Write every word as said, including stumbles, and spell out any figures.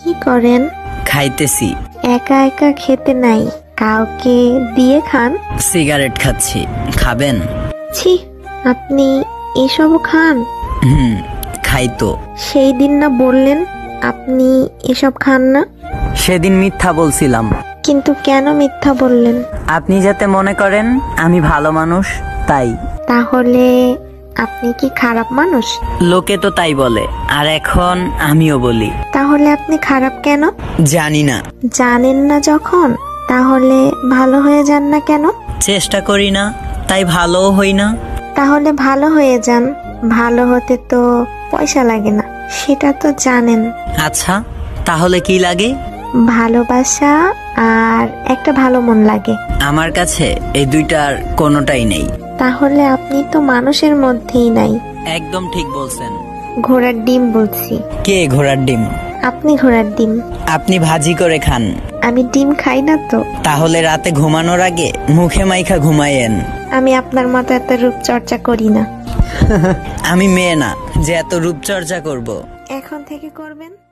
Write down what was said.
কি করেন? খাইতেছি। একা একা খেতে নাই, কাউকে দিয়ে খান। সিগারেট খাচ্ছি, খাবেন? ছি, আপনি এসব খান? হুম, খাই তো। সেই দিন না বললেন আপনি এসব খান না? সেদিন মিথ্যা বলছিলাম। কিন্তু কেন মিথ্যা বললেন? আপনি যাতে মনে করেন আমি ভালো মানুষ, তাই। তাহলে আপনি কি খারাপ মানুষ? লোকে তো তাই বলে, আর এখন আমিও বলি। তাহলে আপনি খারাপ কেন? জানি না। জানেন না যখন, তাহলে ভালো হয়ে যান না কেন? চেষ্টা করি না, তাই ভালোও হই না। তাহলে ভালো হয়ে যান। ভালো হতে তো পয়সা লাগে না, সেটা তো জানেন। আচ্ছা, তাহলে কি লাগে? ভালোবাসা আর একটা ভালো মন লাগে। আমার কাছে এই দুইটার কোনোটাই নেই। তাহলে আপনি তো মানুষের মধ্যেই নাই। একদম ঠিক বলছেন। ঘোড়ার ডিম বলছি। কে ঘোড়ার ডিম? আপনি ঘোড়ার ডিম। আপনি ভাজি করে খান। আমি ডিম খাই না তো। তাহলে রাতে ঘুমানোর আগে মুখে মাইখা ঘুমায়েন। আমি আপনার মতো এত রূপচর্চা করি না। আমি মেয়ে না যে এত রূপচর্চা করব। এখন থেকে করবেন।